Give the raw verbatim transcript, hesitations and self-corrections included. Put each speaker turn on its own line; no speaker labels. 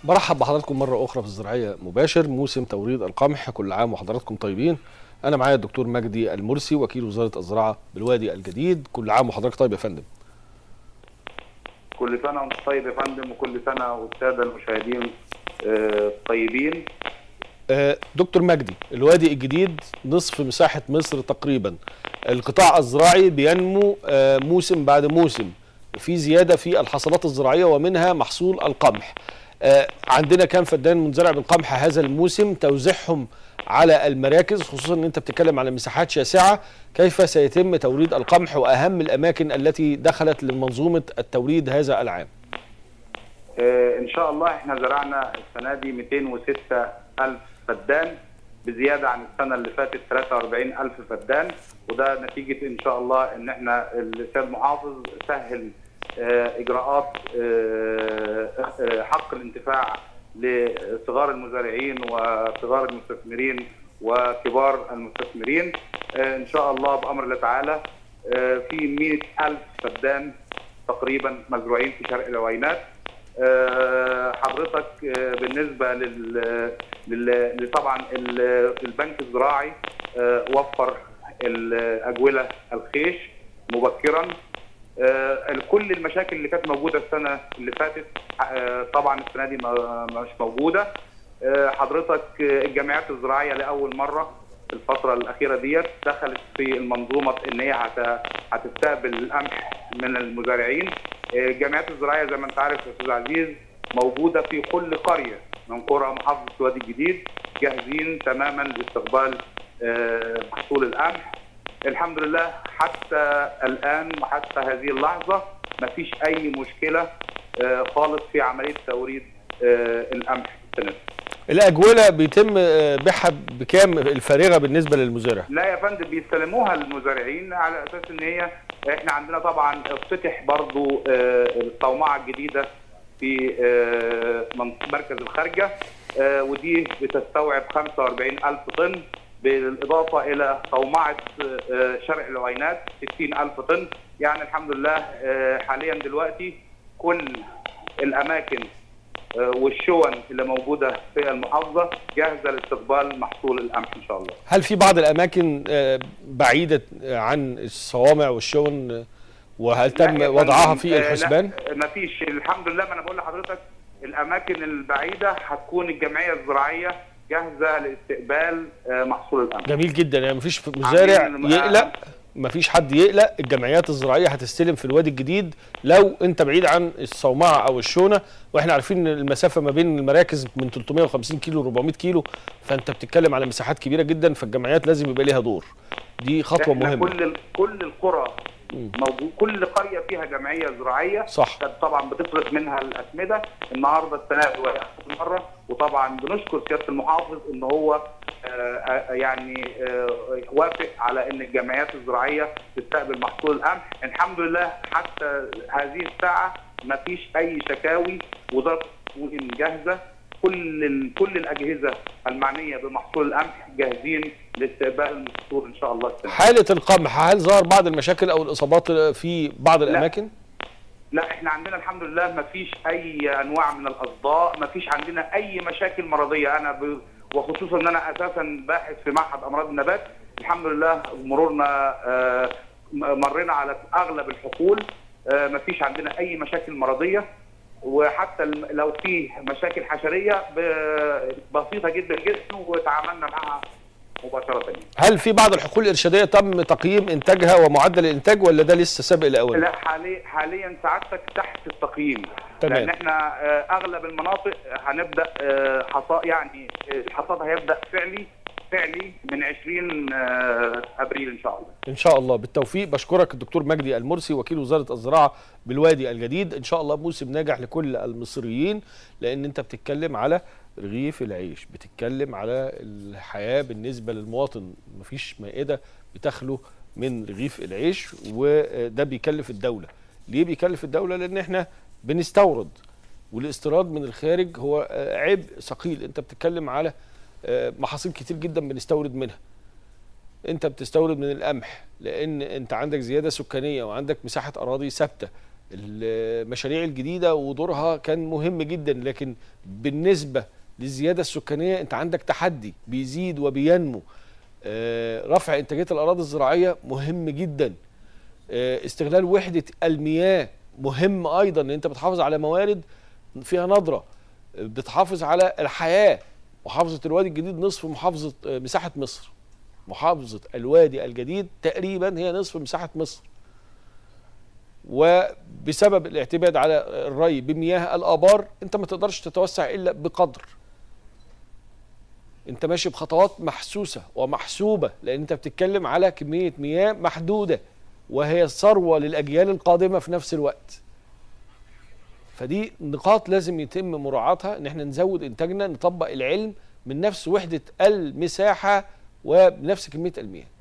برحب بحضراتكم مرة أخرى في الزراعية مباشر، موسم توريد القمح. كل عام وحضراتكم طيبين. أنا معايا الدكتور مجدي المرسي وكيل وزارة الزراعة بالوادي الجديد. كل عام وحضرتك طيب يا فندم.
كل سنة وانت طيب يا فندم، وكل سنة والسادة المشاهدين طيبين.
دكتور مجدي، الوادي الجديد نصف مساحة مصر تقريبا. القطاع الزراعي بينمو موسم بعد موسم، في زيادة في الحصلات الزراعية ومنها محصول القمح. عندنا كام فدان منزرع بالقمح هذا الموسم؟ توزيعهم على المراكز، خصوصا ان انت بتتكلم على مساحات شاسعة. كيف سيتم توريد القمح واهم الاماكن التي دخلت لمنظومة التوريد هذا العام؟
آه ان شاء الله احنا زرعنا السنة دي مئتين وستة ألف فدان، بزيادة عن السنة اللي فاتت ثلاثة وأربعين ألف فدان، وده نتيجة ان شاء الله ان احنا السيد المحافظ سهل اجراءات حق الانتفاع لصغار المزارعين وصغار المستثمرين وكبار المستثمرين. ان شاء الله بامر الله تعالى في مئة ألف فدان تقريبا مزروعين في شرق العوينات. حضرتك بالنسبه لل طبعا البنك الزراعي وفر الاجوله الخيش مبكرا. آه كل المشاكل اللي كانت موجوده السنه اللي فاتت آه طبعا السنه دي ما مش موجوده. آه حضرتك الجمعيات الزراعيه لاول مره في الفتره الاخيره ديت دخلت في المنظومه ان هي هتستقبل القمح من المزارعين. آه الجمعيات الزراعيه زي ما انت عارف يا استاذ عزيز موجوده في كل قريه من قرى محافظه الوادي الجديد، جاهزين تماما لاستقبال آه محصول القمح. الحمد لله حتى الآن وحتى هذه اللحظة ما فيش أي مشكلة خالص في عملية توريد القمح السنة دي.
الأجولة بيتم بيعها بكام الفارغة بالنسبة للمزارع؟
لا يا فندم، بيستلموها للمزارعين على أساس إن هي إحنا عندنا طبعا افتتح برضو الصومعة الجديدة في مركز الخارجة، ودي بتستوعب خمسة وأربعين ألف طن، بالإضافة إلى صومعة شرق العوينات ستين ألف طن. يعني الحمد لله حاليا دلوقتي كل الأماكن والشون اللي موجودة في المحافظة جاهزة لاستقبال محصول القمح إن شاء الله.
هل في بعض الأماكن بعيدة عن الصوامع والشون وهل تم وضعها في الحسبان؟
لا ما فيش الحمد لله. ما أنا بقول لحضرتك الأماكن البعيدة هتكون الجمعية الزراعية جاهزه لاستقبال محصول القمح.
جميل جدا، يعني مفيش مزارع يقلق، مفيش حد يقلق. الجمعيات الزراعيه هتستلم في الوادي الجديد لو انت بعيد عن الصومعه او الشونه، واحنا عارفين ان المسافه ما بين المراكز من ثلاثمئة وخمسين كيلو ل كيلو، فانت بتتكلم على مساحات كبيره جدا، فالجمعيات لازم يبقى ليها دور. دي خطوه مهمه.
كل كل القرى موجود، كل قريه فيها جمعيه زراعيه
صح.
كانت طبعا بتصرف منها الاسمده. النهارده السنه دي واخر مره، وطبعا بنشكر سياده المحافظ ان هو آآ يعني آآ وافق على ان الجمعيات الزراعيه تستقبل محصول القمح. الحمد لله حتى هذه الساعه ما فيش اي شكاوي، وزاره التموين جاهزه، كل كل الاجهزه المعنيه بمحصول القمح جاهزين لاستقبال المحصول ان شاء الله السنه.
حاله القمح هل ظهر بعض المشاكل او الاصابات في بعض الاماكن؟
لا, لا احنا عندنا الحمد لله ما فيش اي انواع من الاصداء، ما فيش عندنا اي مشاكل مرضيه. انا ب... وخصوصا ان انا اساسا باحث في معهد امراض النبات، الحمد لله مرورنا آه مرينا على اغلب الحقول، آه ما فيش عندنا اي مشاكل مرضيه، وحتى لو في مشاكل حشريه بسيطه جدا جدا وتعاملنا معها مباشره.
هل في بعض الحقول الارشاديه تم تقييم انتاجها ومعدل الانتاج ولا ده لسه سابق لاول؟
لا حاليا حاليا سعادتك تحت التقييم.
تمام.
لان احنا اغلب المناطق هنبدا حصاد، يعني الحصاد هيبدا فعلي فعلي من عشرين ابريل ان شاء الله.
ان شاء الله بالتوفيق. بشكرك الدكتور مجدي المرسي وكيل وزاره الزراعه بالوادي الجديد. ان شاء الله موسم ناجح لكل المصريين، لان انت بتتكلم على رغيف العيش، بتتكلم على الحياه بالنسبه للمواطن. مفيش مائده بتخلو من رغيف العيش، وده بيكلف الدوله. ليه بيكلف الدوله؟ لان احنا بنستورد، والاستيراد من الخارج هو عبء ثقيل. انت بتتكلم على محاصيل كتير جدا بنستورد منها. انت بتستورد من القمح لان انت عندك زياده سكانيه وعندك مساحه اراضي ثابته. المشاريع الجديده ودورها كان مهم جدا، لكن بالنسبه للزياده السكانيه انت عندك تحدي بيزيد وبينمو. رفع انتاجيه الاراضي الزراعيه مهم جدا. استغلال وحده المياه مهم ايضا، ان انت بتحافظ على موارد فيها نضره، بتحافظ على الحياه. محافظه الوادي الجديد نصف محافظه مساحه مصر. محافظه الوادي الجديد تقريبا هي نصف مساحه مصر، وبسبب الاعتماد على الري بمياه الابار انت ما تقدرش تتوسع الا بقدر. انت ماشي بخطوات محسوسه ومحسوبه، لان انت بتتكلم على كميه مياه محدوده وهي ثروه للاجيال القادمه في نفس الوقت. فدي نقاط لازم يتم مراعاتها، ان احنا نزود انتاجنا، نطبق العلم من نفس وحده المساحه وبنفس كميه المياه.